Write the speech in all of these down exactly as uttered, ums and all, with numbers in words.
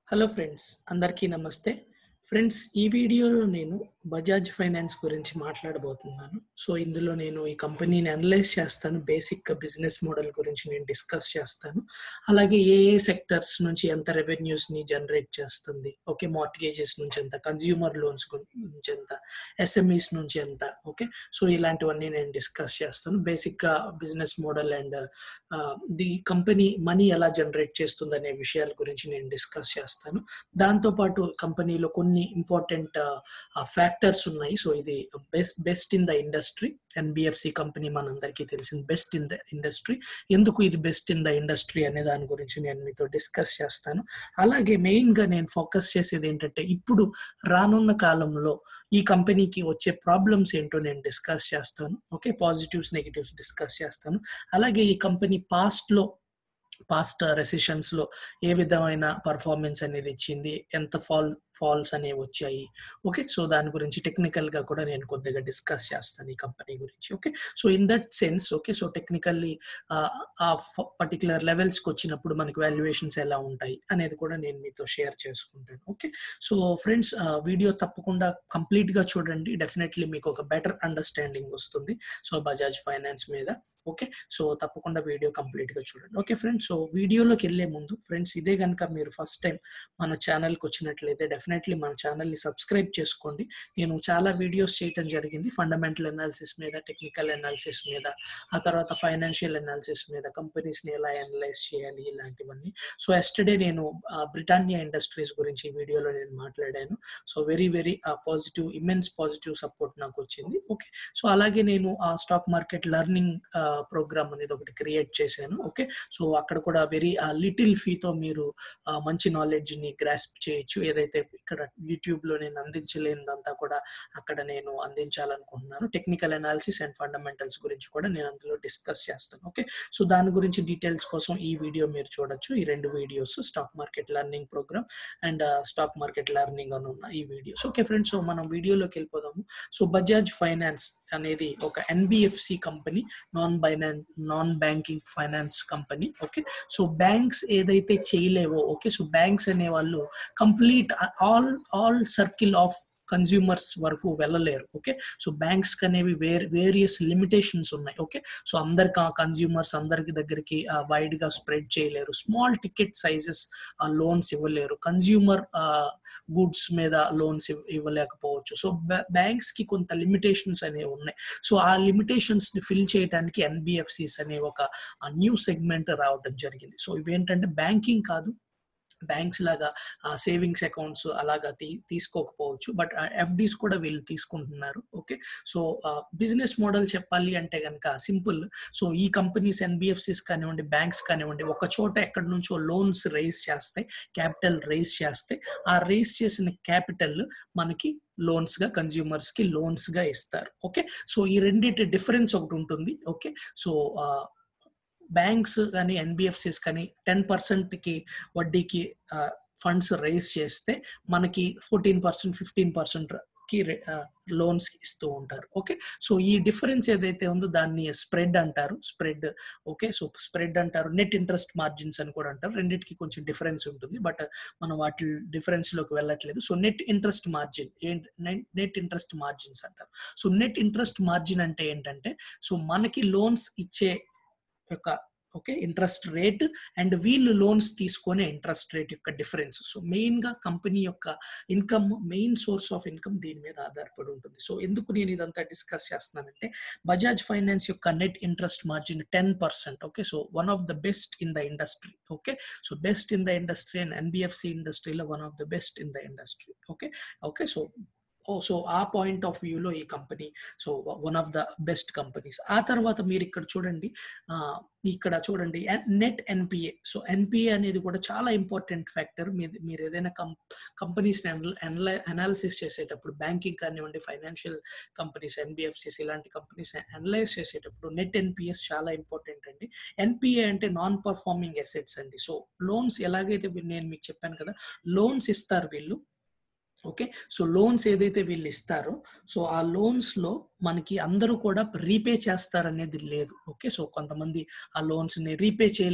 Hello friends, అందరికీ నమస్తే. Friends, ఈ వీడియోలో నేను బజాజ్ ఫైనాన్స్ గురించి మాట్లాడబోతున్నాను. సో, ఇందులో నేను ఈ కంపెనీని అనలైజ్ చేస్తాను. బేసిక్ బిజినెస్ మోడల్ గురించి నేను డిస్కస్ చేస్తాను. అలాగే ఏ ఏ సెక్టర్స్ నుంచి ఎంత రెవెన్యూస్‌ని జనరేట్ చేస్తుంది. ఓకే. మార్ట్‌గేజెస్ నుంచి ఎంత, కన్స్యూమర్ లోన్స్ నుంచి ఎంత, ఎస్ఎంఈస్ నుంచి ఎంత. ఓకే. సో, ఇలాంటివన్నీ నేను డిస్కస్ చేస్తాను. బేసిక్‌గా business model and ah, the company money ఎలా జనరేట్ చేస్తుందనే విషయాల గురించి నేను డిస్కస్ చేస్తాను. దాంతో పాటు కంపెనీలో కొన్ని ఇంపార్టెంట్ ఆహ్, ఫ్యాక్టర్స్ ఉన్నాయి. సో, ఇది best best in the industry. NBFC company మనందరికీ తెలిసింది బెస్ట్ ఇన్ ద ఇండస్ట్రీ. ఎందుకు ఇది బెస్ట్ ఇన్ ద ఇండస్ట్రీ అనే దాని గురించి నేను మీతో డిస్కస్ చేస్తాను. అలాగే మెయిన్‌గా నేను ఫోకస్ చేసేది ఏంటంటే, ఇప్పుడు రానున్న కాలంలో ఈ కంపెనీకి వచ్చే ప్రాబ్లమ్స్ ఏంటో నేను డిస్కస్ చేస్తాను. ఓకే. పాజిటివ్స్, నెగెటివ్స్ డిస్కస్ చేస్తాను. అలాగే ఈ కంపెనీ పాస్ట్‌లో పాస్ట్ రెసిషన్స్‌లో ఏ విధమైన పర్ఫార్మెన్స్ అనేది ఇచ్చింది, ఎంత ఫాల్ ఫాల్స్ అనేవి వచ్చాయి. ఓకే. సో, దాని గురించి టెక్నికల్‌గా కూడా నేను కొద్దిగా డిస్కస్ చేస్తాను ఈ కంపెనీ గురించి. Okay. So, in that sense okay. So, technically ah, ఆ ఫ పర్టిక్యులర్ లెవెల్స్‌కొచ్చినప్పుడు మనకి వాల్యుయేషన్స్ ఎలా ఉంటాయి అనేది కూడా నేను మీతో షేర్ చేసుకుంటాను. Okay. So, friends, ah, video తప్పకుండా కంప్లీట్‌గా చూడండి. డెఫినెట్‌లీ మీకు ఒక బెటర్ అండర్‌స్టాండింగ్ వస్తుంది. సో, బజాజ్ ఫైనాన్స్ మీద. ఓకే. సో, తప్పకుండా వీడియో కంప్లీట్‌గా చూడండి. Okay friends. సో, వీడియోలోకెళ్ళే ముందు ఫ్రెండ్స్, ఇదే గనుక మీరు ఫస్ట్ టైం మన ఛానల్‌కొచ్చినట్లయితే డెఫినెట్‌లీ మన ఛానల్‌ని సబ్స్క్రైబ్ చేసుకోండి. నేను చాలా వీడియోస్ చేయటం జరిగింది. ఫండమెంటల్ అనాలిసిస్ మీద, టెక్నికల్ అనాలిసిస్ మీద, ఆ తర్వాత ఫైనాన్షియల్ అనాలిసిస్ మీద, కంపెనీస్‌ని ఎలా అనలైజ్ చేయాలి ఇలాంటివన్నీ. సో, యెస్టర్‌డే నేను ఆహ్, బ్రిటానియా ఇండస్ట్రీస్ గురించి ఈ వీడియోలో నేను మాట్లాడాను. So, very very ah, positive immense positive support నాకొచ్చింది. ఓకే. సో, అలాగే నేను ఆ stock market learning ah, program అనేది ఒకటి క్రియేట్ చేశాను. ఓకే. సో, అక్కడ కూడా వెరీ ఆహ్, లిటిల్ ఫీతో మీరు ఆహ్, మంచి నాలెడ్జ్‌ని గ్రాస్ప్ చేయొచ్చు. ఏదైతే ఇక్కడ యూట్యూబ్‌లో నేను అందించలేనిదంతా కూడా అక్కడ నేను అందించాలనుకుంటున్నాను. టెక్నికల్ అనాలిసిస్ అండ్ ఫండమెంటల్స్ గురించి కూడా నేను అందులో డిస్కస్ చేస్తాను. ఓకే. సో, దాని గురించి డీటెయిల్స్ కోసం ఈ వీడియో మీరు చూడొచ్చు. ఈ రెండు videos stock market learning program and stock market learning అని ఉన్న ఈ వీడియోస్. Okay friends. సో, మనం వీడియోలోకి వెళ్ళిపోదాము. సో, బజాజ్ ఫైనాన్స్ అనేది ఒక NBFC company, non finance non banking finance company. Okay. So, banks ఏదైతే చేయలేవో ఓకే. సో, బ్యాంక్స్ అనేవాళ్ళు complete all all circle of consumers వరకు వెళ్ళలేరు. ఓకే. సో, బ్యాంక్స్ కనేవి వేర్ వేరియస్ లిమిటేషన్స్ ఉన్నాయి. ఓకే. సో, అందరి క కన్స్యూమర్స్ అందరికి దగ్గరికి ఆహ్, వైడ్‌గా స్ప్రెడ్ చేయలేరు. Small ticket sizes ah, loans ఇవ్వలేరు. కన్స్యూమర్ ఆహ్, గూడ్స్ మీద లోన్స్ ఇవ్ ఇవ్వలేకపోవచ్చు. సో, బ్యా బ్యాంక్స్‌కి కొంత లిమిటేషన్స్ అనేవి ఉన్నాయి. సో, ఆ లిమిటేషన్స్‌ని ఫిల్ చేయటానికి ఎన్‌బీఎఫ్‌సిస్ అనే ఒక ఆహ్, న్యూ సెగ్మెంట్ రావటం జరిగింది. సో, ఇవేంటంటే బ్యాంకింగ్ కాదు. బ్యాంక్స్ లాగా ఆహ్, సేవింగ్స్ అకౌంట్స్ అలాగా తీ తీసుకోకపోవచ్చు. బట్ ఆహ్, ఎఫ్‌డీస్ కూడా వీళ్ళు తీసుకుంటున్నారు. Okay. So, ah, business model చెప్పాలి అంటే గనక సింపుల్. సో, ఈ కంపెనీస్ ఎన్‌బీఎఫ్‌సిస్ కానివ్వండి, బ్యాంక్స్ కానివ్వండి, ఒక చోట ఎక్కడి నుంచో లోన్స్ రైజ్ చేస్తాయి. క్యాపిటల్ రైజ్ చేస్తాయి. ఆ రైజ్ చేసిన క్యాపిటల్ మనకి లోన్స్‌గా కన్స్యూమర్స్‌కి లోన్స్‌గా ఇస్తారు. ఓకే. సో, ఈ రెండిటి డిఫరెన్స్ ఒకటుంటుంది. ఓకే. సో, ఆహ్, బ్యాంక్స్ గాని, ఎన్‌బీఎఫ్‌సిస్ కానీ పది శాతం వడ్డీకి ఆహ్, ఫండ్స్ రైజ్ చేస్తే మనకి పద్నాలుగు శాతం, పదిహేను శాతంకి రె ఆహ్, లోన్స్ ఇస్తూ ఉంటారు. ఓకే. సో, ఈ డిఫరెన్స్ ఏదైతే ఉందో దాన్ని స్ప్రెడ్ అంటారు. Spread okay. సో, స్ప్రెడ్ అంటారు. నెట్ ఇంట్రెస్ట్ మార్జిన్స్ అని కూడా అంటారు. రెండిటికి కొంచెం డిఫరెన్స్ ఉంటుంది. బట్ మనం వాటి డిఫరెన్స్‌లోకి వెళ్ళట్లేదు. సో, నెట్ ఇంట్రెస్ట్ మార్జిన్ ఏంటి నెట్ నెట్ ఇంట్రెస్ట్ మార్జిన్స్ అంటారు. సో, నెట్ ఇంట్రెస్ట్ మార్జిన్ అంటే ఏంటంటే, సో, మనకి లోన్స్ ఇచ్చే యొక్క ఓకే. ఇంట్రెస్ట్ రేట్ అండ్ వీళ్ళు లోన్స్ తీసుకునే ఇంట్రెస్ట్ రేట్ యొక్క డిఫరెన్స్. సో, మెయిన్‌గా కంపెనీ యొక్క income, main source of income దీని మీద ఆధారపడి ఉంటుంది. సో, ఎందుకు నేను ఇదంతా డిస్కస్ చేస్తున్నానంటే, బజాజ్ ఫైనాన్స్ యొక్క నెట్ ఇంట్రెస్ట్ మార్జిన్ పది శాతం. Okay. So, one of the best in the industry. Okay. So, best in the industry and NBFC ఇండస్ట్రీలో one of the best in the industry. Okay. Okay. So, oh! So, ఆ point of వ్యూలో ఈ company so, one of the best companies. ఆ తర్వాత మీరిక్కడ చూడండి. Ah, ఇక్కడ చూడండి N net NPA. So, NPA అనేది కూడా చాలా ఇంపార్టెంట్ ఫ్యాక్టర్. మీది మీరేదైనా కం కంపెనీస్‌ని అనల అనలై అనాలిసిస్ చేసేటప్పుడు బ్యాంకింగ్ కానివ్వండి, ఫైనాన్షియల్ కంపెనీస్, ఎన్‌బీఎఫ్‌సిస్ ఇలాంటి కంపెనీస్ అనలైజ్ చేసేటప్పుడు నెట్ ఎన్‌పీఎస్ చాలా ఇంపార్టెంట్ అండి. ఎన్‌పీఏ అంటే నాన్ పర్ఫార్మింగ్ అసెట్స్ అండి. సో, లోన్స్ ఎలాగైతే నేను మీకు చెప్పాను కదా! లోన్స్ ఇస్తారు వీళ్ళు. ఓకే. సో, లోన్స్ ఏదైతే వీళ్ళు ఇస్తారో, సో, ఆ లోన్స్‌లో మనకి అందరూ కూడా రీపే చేస్తారనేది లేదు. ఓకే. సో, కొంతమంది ఆ లోన్స్‌ని రీపే చేయలేకపోవచ్చు.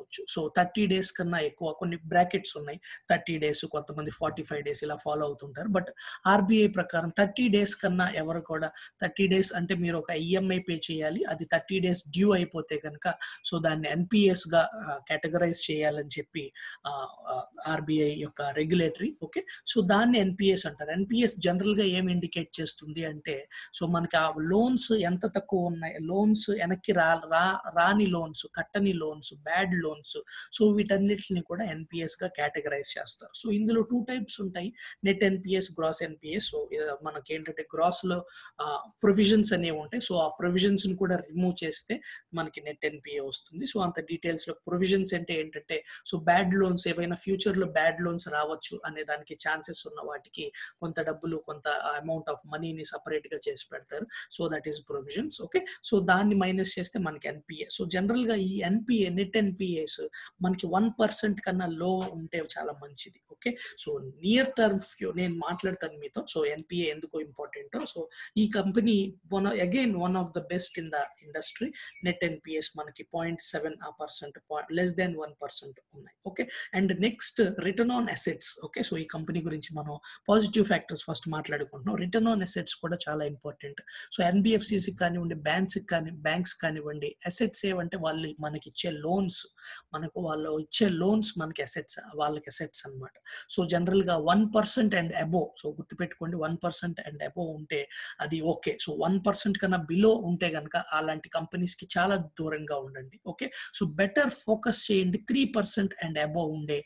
చేసుకోవచ్చు. సో థర్టీ డేస్ కన్నా ఎక్కువ కొన్ని బ్రాకెట్స్ ఉన్నాయి. థర్టీ డేస్, కొంతమంది ఫార్టీ ఫైవ్ డేస్ ఇలా ఫాలో అవుతుంటారు. బట్ ఆర్బీఐ ప్రకారం థర్టీ డేస్ కన్నా ఎవరు కూడా థర్టీ డేస్ అంటే మీరు ఒక ఈఎంఐ పే చేయాలి. అది థర్టీ డేస్ డ్యూ అయిపోతే కనుక సో దాన్ని ఎన్పిఎస్ గా కేటగరైజ్ చేయాలని చెప్పి ఆర్బీఐ యొక్క రెగ్యులేటరీ. ఓకే, సో దాన్ని ఎన్పిఎస్ అంటారు. ఎన్పిఎస్ జనరల్ గా ఏం ఇండికేట్ చేస్తుంది అంటే సో మనకి ఆ లోన్స్ ఎంత తక్కువ ఉన్నాయి, లోన్స్ వెనక్కి రా రాని లోన్స్, కట్టని లోన్స్, బ్యాడ్ లోన్స్, సో వీటన్నిటిని కూడా ఎన్పిఎస్ గా కేటగరైజ్ చేస్తారు. సో ఇందులో టూ టైప్స్ ఉంటాయి, net NPS, gross NPS. So మనకి ఏంటంటే గ్రాస్ లో ప్రొవిజన్స్ అనేవి ఉంటాయి. సో ఆ ప్రొవిజన్స్ ని కూడా రిమూవ్ చేస్తే మనకి నెట్ ఎన్పిఏ వస్తుంది. సో అంత డీటెయిల్స్ లో ప్రొవిజన్స్ అంటే ఏంటంటే సో బ్యాడ్ లోన్స్ ఏవైనా ఫ్యూచర్ లో బ్యాడ్ లోన్స్ రావచ్చు అనే దానికి ఛాన్సెస్ ఉన్న వాటికి కొంత డబ్బులు, కొంత అమౌంట్ ఆఫ్ మనీని సపరేట్ గా చేసి పెడతారు. So that is provisions. Okay, so దాన్ని మైనస్ చేస్తే మనకి ఎన్పిఏ. సో జనరల్ గా ఈ ఎన్పిఏ, నెట్ ఎన్పిఏస్ మనకి వన్ పర్సెంట్ కన్నా లో ఉంటే చాలా మంచిది. ఓకే, సో నియర్ టర్మ్ నేను మాట్లాడతాను మీతో. సో ఎన్పిఏ ఎందుకు ఇంపార్టెంట్. సో ఈ కంపెనీ one again one of the best in the industry. Net NPS మనకి point seven percent, less than one percent ఉన్నాయి. Okay, and next return on assets. Okay, so ఈ company గురించి మనం positive factors first మాట్లాడుకుంటున్నాం. Return on assets కూడా చాలా important. So ఎన్బిఎఫ్సిసి కానివ్వండి, banks కానీ బ్యాంక్స్ కానివ్వండి, అసెట్స్ ఏవంటే వాళ్ళు మనకి ఇచ్చే లోన్స్, మనకు వాళ్ళు ఇచ్చే లోన్స్ మనకి అసెట్స్, వాళ్ళకి అసెట్స్ అనమాట. సో జనరల్ గా one percent and above, so గుర్తుపెట్టుకోండి వన్ పర్సెంట్ అండ్ అబోవ్ ఉంటే అది ఓకే. సో వన్ పర్సెంట్ కన్నా బిలో ఉంటే కనుక అలాంటి కంపెనీస్ కి చాలా దూరంగా ఉండండి. ఓకే, సో బెటర్ ఫోకస్ చేయండి త్రీ పర్సెంట్ అండ్ అబోవ్ ఉండే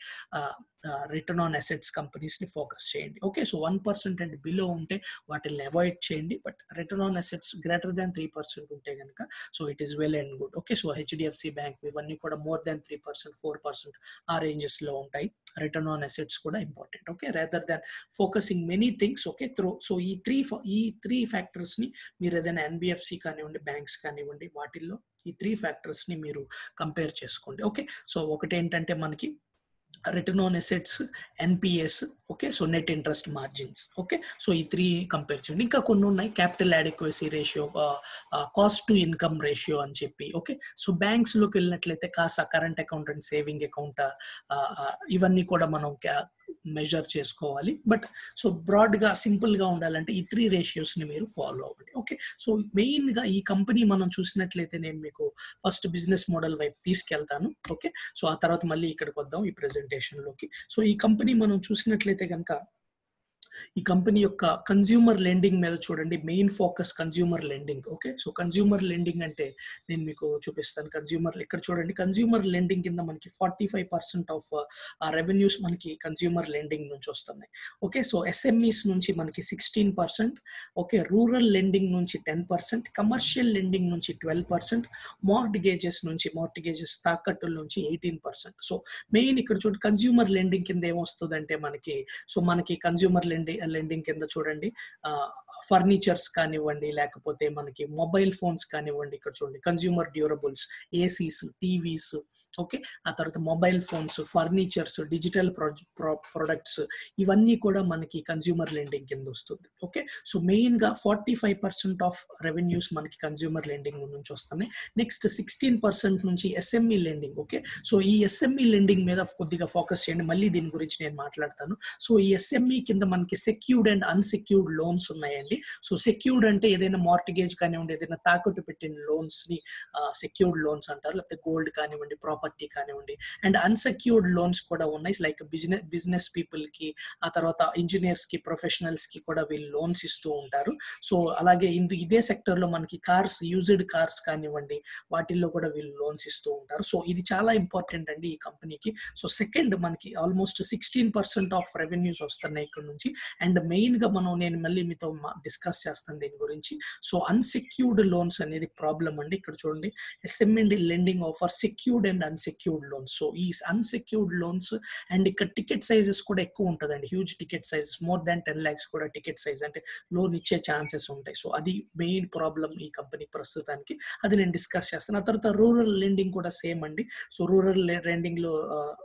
రిటర్న్ ఆన్ అసెట్స్ కంపెనీస్ ని ఫోకస్ చేయండి. Okay, so one percent and below ఉంటే వాటిని అవాయిడ్ చేయండి. But return on assets greater than three percent ఉంటే కనుక so it is well and good. Okay, so HDFC bank ఇవన్నీ కూడా more than three percent, four percent ఆ ranges లో ఉంటాయి. రిటర్న్ ఆన్ అసెట్స్ కూడా important. Okay, rather than focusing many things. Okay, through so ఈ three ఈ three factors ని మీరు ఏదైనా ఎన్బిఎఫ్సి కానివ్వండి, బ్యాంక్స్ కానివ్వండి, వాటిల్లో ఈ త్రీ ఫ్యాక్టర్స్ ని మీరు కంపేర్ చేసుకోండి. ఓకే, సో ఒకటి ఏంటంటే మనకి return on assets, NPS, okay, so net interest margins. Okay, so ఈ త్రీ కంపేర్ చేయండి. ఇంకా కొన్ని ఉన్నాయి, capital adequacy ratio, cost to income ratio అని చెప్పి. ఓకే, సో బ్యాంక్స్ లోకి వెళ్ళినట్లయితే CASA, current account and saving account, ఇవన్నీ కూడా మనం మెజర్ చేసుకోవాలి. బట్ సో బ్రాడ్ గా సింపుల్ గా ఉండాలంటే ఈ త్రీ రేషియోస్ ని మీరు ఫాలో అవ్వండి. ఓకే, సో మెయిన్ గా ఈ కంపెనీ మనం చూసినట్లయితే నేను మీకు ఫస్ట్ బిజినెస్ మోడల్ వైపు తీసుకెళ్తాను. ఓకే, సో ఆ తర్వాత మళ్ళీ ఇక్కడికి వద్దాం ఈ ప్రెజెంటేషన్ లోకి. సో ఈ కంపెనీ మనం చూసినట్లయితే కనుక ఈ కంపెనీ యొక్క కన్స్యూమర్ లెండింగ్ మీద చూడండి, main focus consumer lending. Okay, so consumer lending అంటే నేను మీకు చూపిస్తాను. కన్స్యూమర్ ఇక్కడ చూడండి, కన్స్యూమర్ లెండింగ్ కింద మనకి ఫార్టీ ఫైవ్ పర్సెంట్ ఆఫ్ ఆ రెవెన్యూస్ మనకి కన్స్యూమర్ లెండింగ్ నుంచి వస్తున్నాయి. ఓకే, సో ఎస్ఎంఈస్ నుంచి మనకి sixteen percent, okay, rural lending నుంచి టెన్ పర్సెంట్, కమర్షియల్ లెండింగ్ నుంచి ట్వెల్వ్ పర్సెంట్, మార్టిగేజెస్ నుంచి మార్టిగేజెస్ తాకట్టుల నుంచి ఎయిటీన్ పర్సెంట్. సో మెయిన్ ఇక్కడ చూడండి కన్స్యూమర్ లెండింగ్ కింద ఏమొస్తుంది అంటే మనకి సో మనకి కన్స్యూమర్ లెండింగ్ లెండింగ్ కింద చూడండి ఫర్నిచర్స్ కానివ్వండి, లేకపోతే మనకి మొబైల్ ఫోన్స్ కానివ్వండి, ఇక్కడ చూడండి consumer durables, ACs, TVs, okay, ఆ తర్వాత mobile phones, furnitures, digital products, ఇవన్నీ కూడా మనకి కన్స్యూమర్ లెండింగ్ కింద వస్తుంది. ఓకే, సో మెయిన్ గా forty five percent of revenues మనకి కన్స్యూమర్ లెండింగ్ నుంచి వస్తున్నాయి. నెక్స్ట్ సిక్స్టీన్ పర్సెంట్ నుంచి ఎస్ఎంఈ లెండింగ్. ఓకే, సో ఈ ఎస్ఎంఈ లెండింగ్ మీద కొద్దిగా ఫోకస్ చేయండి, మళ్ళీ దీని గురించి నేను మాట్లాడతాను. సో ఈ ఎస్ఎంఈ కింద మనకి సెక్యూర్డ్ అండ్ అన్సెక్యూర్డ్ లోన్స్ ఉన్నాయండి. సో సెక్యూర్డ్ అంటే ఏదైనా మార్టిగేజ్ కానివ్వండి, ఏదైనా తాకట్టు పెట్టిన లోన్స్ ని సెక్యూర్డ్ లోన్స్ అంటారు, లేకపోతే గోల్డ్ కానివ్వండి, ప్రాపర్టీ కానివ్వండి. అండ్ అన్సెక్యూర్డ్ లోన్స్ కూడా ఉన్నాయి, లైక్ బిజినెస్ బిజినెస్ పీపుల్ కి, ఆ తర్వాత ఇంజనీర్స్ కి, ప్రొఫెషనల్స్ కి కూడా వీళ్ళు లోన్స్ ఇస్తూ ఉంటారు. సో అలాగే ఇందు ఇదే సెక్టర్ లో మనకి కార్స్, యూజ్డ్ కార్స్ కానివ్వండి, వాటిల్లో కూడా వీళ్ళు లోన్స్ ఇస్తూ ఉంటారు. సో ఇది చాలా ఇంపార్టెంట్ అండి ఈ కంపెనీకి. సో సెకండ్ మనకి almost sixteen percent of revenues వస్తున్నాయి ఇక్కడ నుంచి. అండ్ మెయిన్ గా మనం నేను మళ్ళీ మీతో డిస్కస్ చేస్తాను దీని గురించి. సో అన్సెక్యూర్డ్ లోన్స్ అనేది ప్రాబ్లం అండి. ఇక్కడ చూడండి SME lending offer secured and unsecured loans. So ఈ అన్సెక్యూర్డ్ లోన్స్ అండ్ ఇక్కడ టికెట్ సైజెస్ కూడా ఎక్కువ ఉంటుందండి, huge ticket sizes, more than ten lakhs కూడా టికెట్ సైజ్ అంటే లోన్ ఇచ్చే ఛాన్సెస్ ఉంటాయి. సో అది మెయిన్ ప్రాబ్లం ఈ కంపెనీ ప్రస్తుతానికి, అది నేను డిస్కస్ చేస్తాను. ఆ తర్వాత రూరల్ లెండింగ్ కూడా సేమ్ అండి. సో రూరల్ లెండింగ్ లో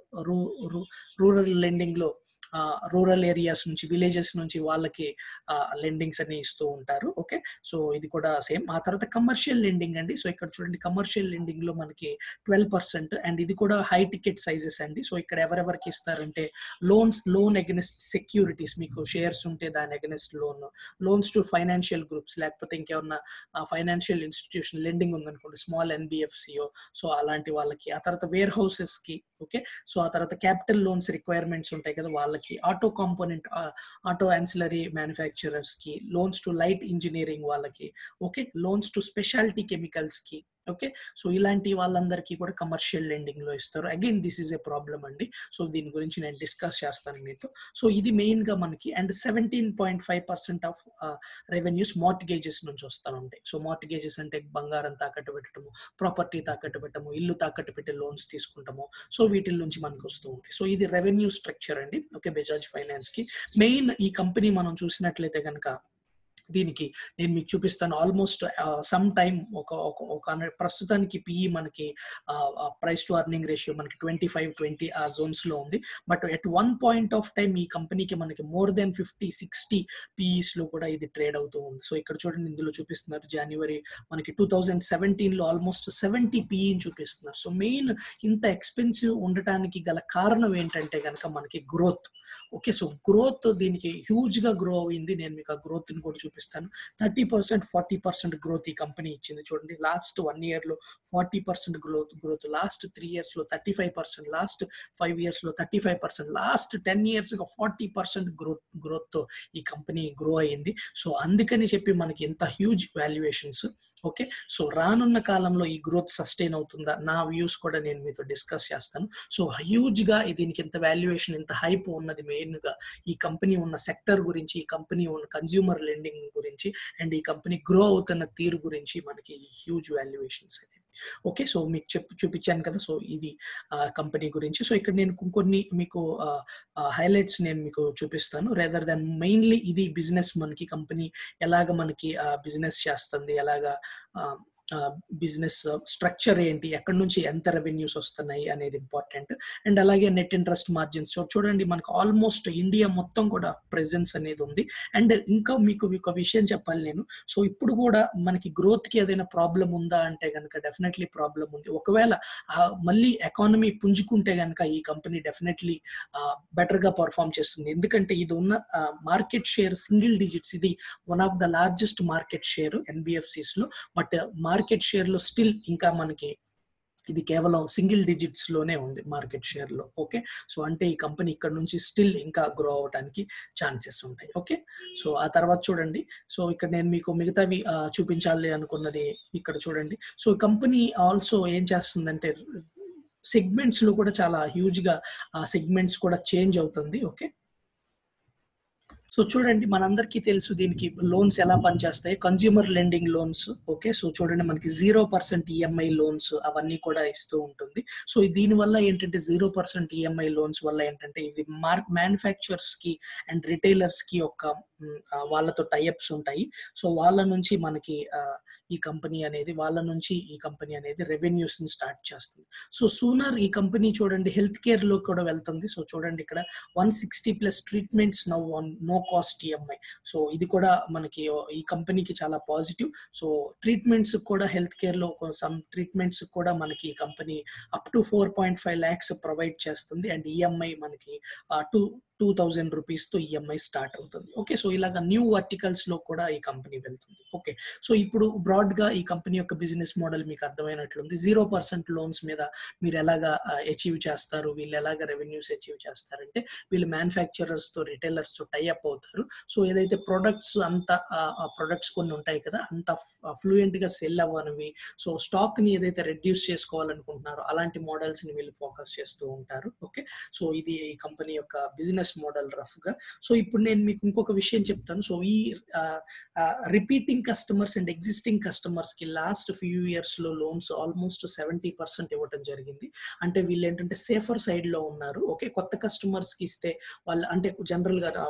రూరల్ లెండింగ్ లో రూరల్ ఏరియాస్ నుంచి విలేజెస్ నుంచి వాళ్ళకి లెండింగ్స్ అని ఇస్తూ ఉంటారు. ఓకే, సో ఇది కూడా సేమ్. ఆ తర్వాత కమర్షియల్ లెండింగ్ అండి. సో ఇక్కడ చూడండి కమర్షియల్ లెండింగ్ లో మనకి ట్వెల్వ్ పర్సెంట్ అండ్ ఇది కూడా హై టికెట్ సైజెస్ అండి. సో ఇక్కడ ఎవరెవరికి ఇస్తారంటే లోన్స్ లోన్ అగెనిస్ట్ సెక్యూరిటీస్, మీకు షేర్స్ ఉంటే దాని against loan, loans to financial groups, లేకపోతే ఇంకేమన్నా ఫైనాన్షియల్ ఇన్స్టిట్యూషన్ లెండింగ్ ఉందనుకోండి, స్మాల్ ఎన్బిఎఫ్సిఓ, సో అలాంటి వాళ్ళకి. ఆ తర్వాత వేర్ హౌసెస్ కి, ఓకే, సో ఆ తర్వాత క్యాపిటల్ లోన్స్ రిక్వైర్మెంట్స్ ఉంటాయి కదా వాళ్ళకి, auto component auto ancillary manufacturers కి, లోన్స్ టు లైట్ ఇంజనీరింగ్ వాళ్ళకి, okay, loans to speciality chemicals కి, ఓకే, సో ఇలాంటి వాళ్ళందరికీ కూడా కమర్షియల్ లెండింగ్ లో ఇస్తారు. Again this is a problem అండి. సో దీని గురించి నేను డిస్కస్ చేస్తాను మీతో. సో ఇది మెయిన్ గా మనకి and seventeen point five percent of revenues mortgages నుంచి వస్తూ ఉంటాయి. సో మార్టిగేజెస్ అంటే బంగారం తాకట్టు పెట్టడము, ప్రాపర్టీ తాకట్టు పెట్టడము, ఇల్లు తాకట్టు పెట్టి లోన్స్ తీసుకుంటాము, సో వీటి నుంచి మనకు వస్తూ ఉంటాయి. సో ఇది రెవెన్యూ స్ట్రక్చర్ అండి. ఓకే, బజాజ్ ఫైనాన్స్ కి మెయిన్ ఈ కంపెనీ మనం చూసినట్లయితే కనుక దీనికి నేను మీకు చూపిస్తాను. ఆల్మోస్ట్ సమ్ టైమ్ ఒక ఒక ప్రస్తుతానికి పిఈ మనకి ప్రైస్ టు అర్నింగ్ రేషియో మనకి ట్వంటీ ఫైవ్ ట్వంటీ ఆ జోన్స్ లో ఉంది. But at one point of time ఈ కంపెనీకి మనకి more than fifty sixty PEs లో కూడా ఇది ట్రేడ్ అవుతూ ఉంది. సో ఇక్కడ చూడండి ఇందులో చూపిస్తున్నారు జనవరి మనకి టూ థౌజండ్ సెవెంటీన్ లో ఆల్మోస్ట్ సెవెంటీ పిఈని చూపిస్తున్నారు. సో మెయిన్ ఇంత ఎక్స్పెన్సివ్ ఉండటానికి గల కారణం ఏంటంటే కనుక మనకి గ్రోత్. ఓకే, సో గ్రోత్ దీనికి హ్యూజ్ గా గ్రో అయింది. నేను మీకు ఆ గ్రోత్ ని కూడా చూపిస్తాను. Thirty percent forty percent growth ఈ కంపెనీ ఇచ్చింది. చూడండి లాస్ట్ వన్ ఇయర్ లో forty percent growth growth last three years లో thirty five percent last five years లో thirty five percent last ten years గా ఫార్టీ పర్సెంట్ గ్రోత్ గ్రోత్ తో ఈ company grow అయ్యింది. సో అందుకని చెప్పి మనకి ఎంత హ్యూజ్ వాల్యుయేషన్స్. ఓకే, సో రానున్న కాలంలో ఈ గ్రోత్ సస్టైన్ అవుతుందా, నా వ్యూస్ కూడా నేను మీతో డిస్కస్ చేస్తాను. సో హ్యూజ్ గా దీనికి ఎంత వాల్యుయేషన్ ఎంత హైప్ ఉన్నది మెయిన్ గా ఈ కంపెనీ ఉన్న సెక్టర్ గురించి, ఈ కంపెనీ ఉన్న కన్స్యూమర్ లెండింగ్ గురించి అండ్ ఈ కంపెనీ గ్రో అవుతున్న తీరు గురించి మనకి హ్యూజ్ వాల్యుయేషన్స్ అనేవి. ఓకే, సో మీకు చెప్పు చూపించాను కదా. సో ఇది కంపెనీ గురించి. సో ఇక్కడ నేను కొన్ని మీకు హైలైట్స్ నేను మీకు చూపిస్తాను. రేదర్ దెన్ మెయిన్లీ ఇది బిజినెస్, మనకి కంపెనీ ఎలాగ మనకి బిజినెస్ చేస్తుంది, ఎలాగా బిజినెస్ స్ట్రక్చర్ ఏంటి, ఎక్కడి నుంచి ఎంత రెవెన్యూస్ వస్తున్నాయి అనేది ఇంపార్టెంట్. అండ్ అలాగే నెట్ ఇంట్రెస్ట్ మార్జిన్స్. సో చూడండి మనకు ఆల్మోస్ట్ ఇండియా మొత్తం కూడా ప్రెజెన్స్ అనేది ఉంది. అండ్ ఇంకా మీకు ఒక విషయం చెప్పాలి నేను. సో ఇప్పుడు కూడా మనకి గ్రోత్ కి ఏదైనా ప్రాబ్లం ఉందా అంటే కనుక డెఫినెట్లీ ప్రాబ్లం ఉంది. ఒకవేళ మళ్ళీ ఎకానమీ పుంజుకుంటే కనుక ఈ కంపెనీ డెఫినెట్లీ బెటర్ గా పర్ఫామ్ చేస్తుంది. ఎందుకంటే ఇది ఉన్న మార్కెట్ షేర్ సింగిల్ డిజిట్స్, ఇది one of the largest market share NBFCs లో. బట్ మార్కెట్ షేర్ లో స్టిల్ ఇంకా మనకి ఇది కేవలం సింగిల్ డిజిట్స్ లోనే ఉంది మార్కెట్ షేర్ లో. ఓకే, సో అంటే ఈ కంపెనీ ఇక్కడ నుంచి స్టిల్ ఇంకా గ్రో అవడానికి ఛాన్సెస్ ఉంటాయి. ఓకే, సో ఆ తర్వాత చూడండి. సో ఇక్కడ నేను మీకు మిగతావి చూపించాలి అనుకున్నది ఇక్కడ చూడండి. సో కంపెనీ ఆల్సో ఏం చేస్తుందంటే సెగ్మెంట్స్ లో కూడా చాలా హ్యూజ్ గా సెగ్మెంట్స్ కూడా చేంజ్ అవుతుంది. ఓకే, సో చూడండి మనందరికీ తెలుసు దీనికి లోన్స్ ఎలా పనిచేస్తాయి, consumer lending loans. Okay, so చూడండి మనకి జీరో పర్సెంట్ ఈఎంఐ లోన్స్ అవన్నీ కూడా ఇస్తూ ఉంటుంది. సో దీని వల్ల ఏంటంటే జీరో పర్సెంట్ ఈఎంఐ లోన్స్ వల్ల ఏంటంటే ఇవి మార్క్ మ్యానుఫ్యాక్చరర్స్ కి అండ్ రిటైలర్స్ కి ఒక వాళ్ళతో టైఅప్స్ ఉంటాయి. సో వాళ్ళ నుంచి మనకి ఈ కంపెనీ అనేది వాళ్ళ నుంచి ఈ కంపెనీ అనేది రెవెన్యూస్ ని స్టార్ట్ చేస్తుంది. సో సూనర్ ఈ కంపెనీ చూడండి హెల్త్ కేర్ లో కూడా వెళ్తుంది. సో చూడండి ఇక్కడ one sixty plus treatments now on no cost EMI. So ఇది కూడా మనకి ఈ కంపెనీకి చాలా పాజిటివ్. సో ట్రీట్మెంట్స్ కూడా హెల్త్ కేర్ లో సమ్ ట్రీట్మెంట్స్ కూడా మనకి ఈ company up to four point five lakhs provide చేస్తుంది. అండ్ ఈఎంఐ మనకి టూ టూ థౌజండ్ రూపీస్ తో ఈఎంఐ స్టార్ట్ అవుతుంది. ఓకే, సో ఇలాగా న్యూ వర్టికల్స్ లో కూడా ఈ కంపెనీ వెళ్తుంది. ఓకే, సో ఇప్పుడు బ్రాడ్ గా ఈ కంపెనీ యొక్క బిజినెస్ మోడల్ మీకు అర్థమైనట్లుంది. జీరో పర్సెంట్ లోన్స్ మీద మీరు ఎలాగా అచీవ్ చేస్తారు, వీళ్ళు ఎలాగ రెవెన్యూస్ అచీవ్ చేస్తారంటే వీళ్ళు మ్యానుఫ్యాక్చరర్స్ తో రిటైలర్స్ తో టైఅప్ అవుతారు. సో ఏదైతే ప్రొడక్ట్స్ అంత ప్రొడక్ట్స్ కొన్ని ఉంటాయి కదా అంత ఫ్లూయెంట్ గా సెల్ అవ్వనివి, సో స్టాక్ ని ఏదైతే రెడ్యూస్ చేసుకోవాలనుకుంటున్నారో అలాంటి మోడల్స్ ని వీళ్ళు ఫోకస్ చేస్తూ ఉంటారు. ఓకే, సో ఇది ఈ కంపెనీ యొక్క బిజినెస్ మోడల్ రఫ్ గా. సో ఇప్పుడు నేను మీకు ఇంకొక విషయం చెప్తాను. సో ఈ repeating customers and existing customers కి లాస్ట్ ఫ్యూ ఇయర్స్ లో లోన్స్ ఆల్మోస్ట్ సెవెంటీ పర్సెంట్ ఇవ్వడం జరిగింది. అంటే వీళ్ళు ఏంటంటే సేఫర్ సైడ్ లో ఉన్నారు. ఓకే, కొత్త కస్టమర్స్ కి ఇస్తే వాళ్ళు అంటే జనరల్ గా మాట్లాడితే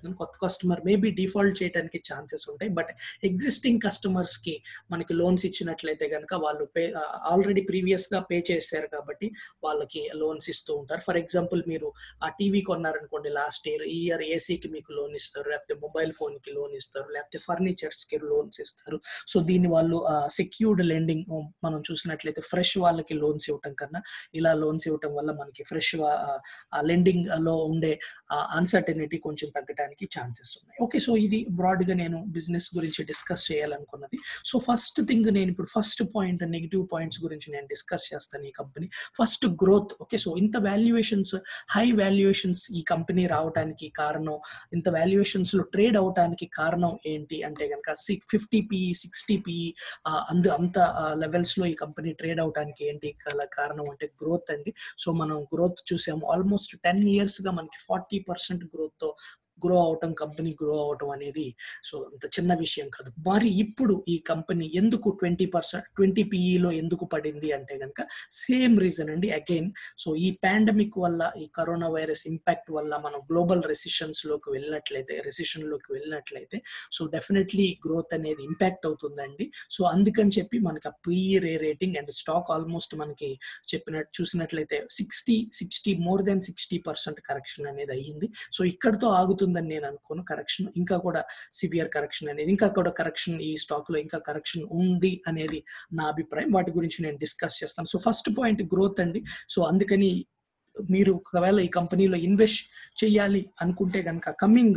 మాట్లాడుతున్నాను. కొత్త కస్టమర్ మేబీ డిఫాల్ట్ చేయడానికి ఛాన్సెస్ ఉంటాయి. బట్ ఎగ్జిస్టింగ్ కస్టమర్స్ కి మనకి లోన్స్ ఇచ్చినట్లయితే కనుక వాళ్ళు పే ఆల్రెడీ ప్రీవియస్ గా పే చేశారు కాబట్టి వాళ్ళకి లోన్స్ ఇస్తూ ఉంటారు. ఫర్ ఎగ్జాంపుల్ మీరు ఆ టీవీ కొన్నారనుకోండి లాస్ట్ ఇయర్, ఈ ఇయర్ ఏసీకి మీకు లోన్ ఇస్తారు, లేకపోతే మొబైల్ ఫోన్ కి లోన్ ఇస్తారు, లేకపోతే ఫర్నిచర్స్ కి లోన్స్ ఇస్తారు. సో దీన్ని వాళ్ళు సెక్యూర్డ్ లెండింగ్ మనం చూసినట్లయితే ఫ్రెష్ వాళ్ళకి లోన్స్ ఇవ్వటం కన్నా ఇలా లోన్స్ ఇవ్వటం వల్ల మనకి ఫ్రెష్ లెండింగ్ లో ఉండే అన్సర్టనిటీ కొంచెం తగ్గడానికి ఛాన్సెస్ ఉన్నాయి. ఓకే, సో ఇది బ్రాడ్ గా నేను బిజినెస్ గురించి డిస్కస్ చేయాలనుకున్నది. సో ఫస్ట్ థింగ్ నేను ఇప్పుడు ఫస్ట్ పాయింట్ నెగిటివ్ పాయింట్స్ గురించి నేను డిస్కస్ చేస్తాను. ఈ company first growth. Okay, so ఇంత వాల్యుయేషన్స్, హై వాల్యుయేషన్స్ ఈ కంపెనీ రావడానికి కారణం, ఇంత వాల్యుయేషన్స్ లో ట్రేడ్ అవడానికి కారణం ఏంటి అంటే కనుక ఫిఫ్టీ పిఈ సిక్స్టీ పిఈ అందు అంత లెవెల్స్ లో ఈ కంపెనీ ట్రేడ్ అవడానికి ఏంటి కారణం అంటే గ్రోత్ అండి. సో మనం గ్రోత్ చూసాము, ఆల్మోస్ట్ టెన్ ఇయర్స్ గా మనకి ఫార్టీ పర్సెంట్ గ్రోత్ తో గ్రో అవటం, కంపెనీ గ్రో అవటం అనేది సో అంత చిన్న విషయం కాదు. మరి ఇప్పుడు ఈ కంపెనీ ఎందుకు ట్వంటీ పర్సెంట్ ట్వంటీ పిఈలో ఎందుకు పడింది అంటే కనుక సేమ్ రీజన్ అండి. అగైన్ సో ఈ పాండమిక్ వల్ల, ఈ కరోనా వైరస్ ఇంపాక్ట్ వల్ల మనం గ్లోబల్ రెసిషన్స్ లోకి వెళ్ళినట్లయితే రెసిషన్ లోకి వెళ్ళినట్లయితే సో డెఫినెట్లీ గ్రోత్ అనేది ఇంపాక్ట్ అవుతుందండి. సో అందుకని చెప్పి మనకి ఆ PE rerating and stock almost మనకి చెప్పినట్టు చూసినట్లయితే sixty sixty more than sixty percent correction అనేది అయ్యింది. సో ఇక్కడతో ఆగుతుంది నేను అనుకోను. కరెక్షన్ ఇంకా కూడా సివియర్ కరెక్షన్ అనేది, ఇంకా కూడా కరెక్షన్ ఈ స్టాక్ లో ఇంకా కరెక్షన్ ఉంది అనేది నా అభిప్రాయం. వాటి గురించి నేను డిస్కస్ చేస్తాను. సో ఫస్ట్ పాయింట్ గ్రోత్ అండి. సో అందుకని మీరు ఒకవేళ ఈ కంపెనీలో ఇన్వెస్ట్ చేయాలి అనుకుంటే కనుక coming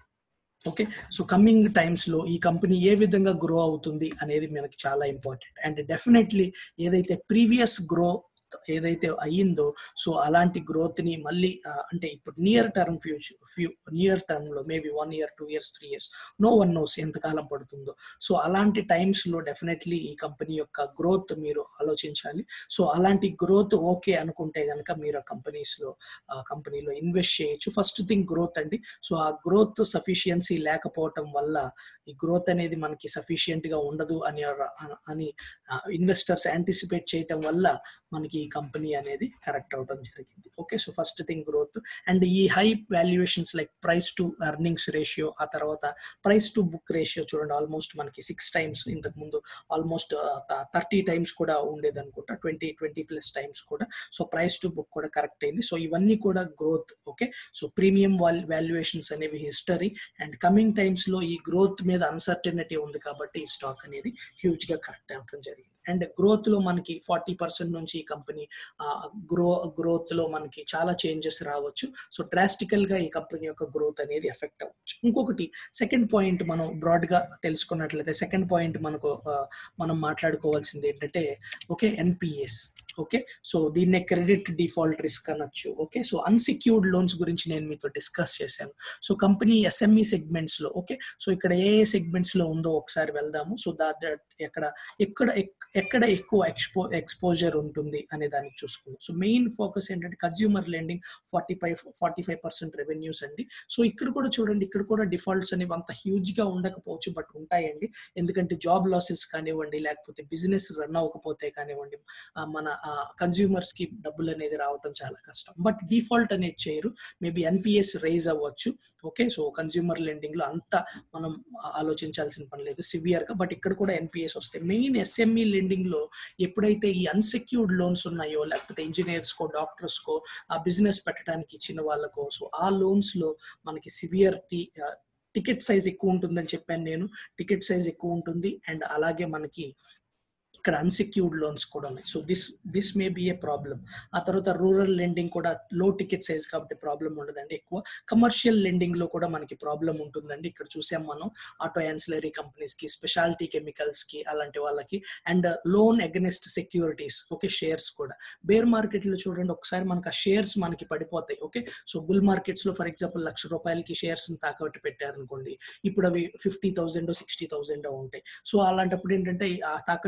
okay so coming times లో ఈ కంపెనీ ఏ విధంగా గ్రో అవుతుంది అనేది మనకి చాలా ఇంపార్టెంట్. అండ్ డెఫినెట్లీ ఏదైతే ప్రీవియస్ గ్రో ఏదైతే అయ్యిందో సో అలాంటి గ్రోత్ ని మళ్ళీ అంటే ఇప్పుడు near term future few near term లో maybe one year two years three years no one knows ఎంతకాలం పడుతుందో. సో అలాంటి టైమ్స్ లో డెఫినెట్లీ ఈ కంపెనీ యొక్క గ్రోత్ మీరు ఆలోచించాలి. సో అలాంటి గ్రోత్ ఓకే అనుకుంటే కనుక మీరు ఆ కంపెనీస్ లో ఆ కంపెనీలో ఇన్వెస్ట్ చేయొచ్చు. ఫస్ట్ థింగ్ గ్రోత్ అండి. సో ఆ గ్రోత్ సఫిషియన్సీ లేకపోవటం వల్ల ఈ గ్రోత్ అనేది మనకి సఫిషియంట్ గా ఉండదు అని అని ఇన్వెస్టర్స్ యాంటిసిపేట్ చేయటం వల్ల మనకి ఈ కంపెనీ అనేది కరెక్ట్ అవడం జరిగింది. Okay, so first thing growth. And ఈ high valuations like price to earnings ratio, ఆ తర్వాత ప్రైస్ టు బుక్ రేషియో చూడండి, ఆల్మోస్ట్ మనకి సిక్స్ టైమ్స్, ఇంతకు ముందు ఆల్మోస్ట్ థర్టీ టైమ్స్ కూడా ఉండేది అనుకుంటా, ట్వంటీ ట్వంటీ ప్లస్ టైమ్స్ కూడా. సో ప్రైస్ టు బుక్ కూడా కరెక్ట్ అయింది. సో ఇవన్నీ కూడా growth. Okay, so premium valuations అనేవి హిస్టరీ. అండ్ కమింగ్ టైమ్స్ లో ఈ గ్రోత్ మీద అన్సర్టనిటీ ఉంది కాబట్టి ఈ స్టాక్ అనేది హ్యూజ్ గా కరెక్ట్ అవ్వడం జరిగింది. అండ్ గ్రోత్ లో మనకి ఫార్టీ పర్సెంట్ నుంచి ఈ కంపెనీ గ్రో గ్రోత్ లో మనకి చాలా చేంజెస్ రావచ్చు. సో డ్రాస్టికల్ గా ఈ కంపెనీ యొక్క గ్రోత్ అనేది ఎఫెక్ట్ అవ్వచ్చు. ఇంకొకటి సెకండ్ పాయింట్ మనం బ్రాడ్ గా తెలుసుకున్నట్లయితే సెకండ్ పాయింట్ మనకు మనం మాట్లాడుకోవాల్సింది ఏంటంటే ఓకే ఎన్పిఎస్. ఓకే, సో దీన్నే క్రెడిట్ డిఫాల్ట్ రిస్క్ అనొచ్చు. ఓకే, సో అన్సెక్యూర్డ్ లోన్స్ గురించి నేను మీతో డిస్కస్ చేశాను. సో కంపెనీ ఎస్ఎంఈ సెగ్మెంట్స్ లో ఓకే సో ఇక్కడ ఏ ఏ సెగ్మెంట్స్ లో ఉందో ఒకసారి వెళ్దాము. సో దా ఎక్కడ ఎక్కడ ఎక్కడ ఎక్కువ ఎక్స్పో ఎక్స్పోజర్ ఉంటుంది అనే దానికి చూసుకుందాం. సో మెయిన్ ఫోకస్ ఏంటంటే consumer lending forty five forty five percent revenues అండి. సో ఇక్కడ కూడా చూడండి, ఇక్కడ కూడా డిఫాల్ట్స్ అనేవి అంత హ్యూజ్ గా ఉండకపోవచ్చు, బట్ ఉంటాయండి. ఎందుకంటే జాబ్ లాసెస్ కానివ్వండి, లేకపోతే బిజినెస్ రన్ అవ్వకపోతే కానివ్వండి, మన కన్స్యూమర్స్ కి డబ్బులు అనేది రావడం చాలా కష్టం. బట్ డిఫాల్ట్ అనేది చేయరు. మేబీ ఎన్పిఎస్ రైజ్ అవ్వచ్చు. ఓకే, సో కన్స్యూమర్ లెండింగ్ లో అంతా మనం ఆలోచించాల్సిన పని లేదు సివియర్ గా, బట్ ఇక్కడ కూడా ఎన్పిఎస్ వస్తాయి. మెయిన్ ఎస్ఎంఈ లెండింగ్ లో ఎప్పుడైతే ఈ అన్సెక్యూర్డ్ లోన్స్ ఉన్నాయో, లేకపోతే ఇంజనీర్స్ కో డాక్టర్స్ కో ఆ బిజినెస్ పెట్టడానికి ఇచ్చిన వాళ్ళకో, సో ఆ లోన్స్ లో మనకి సివియరిటీ టికెట్ సైజ్ ఎక్కువ ఉంటుందని చెప్పాను నేను. టికెట్ సైజ్ ఎక్కువ ఉంటుంది. అండ్ అలాగే మనకి ఇక్కడ అన్సెక్యూర్డ్ లోన్స్ కూడా ఉన్నాయి. So this this may be a problem. ఆ తర్వాత రూరల్ లెండింగ్ కూడా లో టికెట్ సైజ్ కాబట్టి ప్రాబ్లం ఉండదండి ఎక్కువ. కమర్షియల్ లెండింగ్ లో కూడా మనకి ప్రాబ్లం ఉంటుందండి. ఇక్కడ చూసాం మనం ఆటో యాన్సిలరీ కంపెనీస్ కి, స్పెషాలిటీ కెమికల్స్ కి, అలాంటి వాళ్ళకి. And loan against securities okay shares కూడా. బేర్ మార్కెట్ లో చూడండి ఒకసారి మనకి ఆ షేర్స్ మనకి పడిపోతాయి. ఓకే, సో బుల్ మార్కెట్స్ లో ఫర్ ఎగ్జాంపుల్ లక్ష రూపాయలకి షేర్స్ తాకట్టు పెట్టారనుకోండి, ఇప్పుడు అవి ఫిఫ్టీ థౌసండ్ సిక్స్టీ థౌసండ్ ఉంటాయి. సో అలాంటప్పుడు ఏంటంటే ఆ తాకట్టు పెట్టిన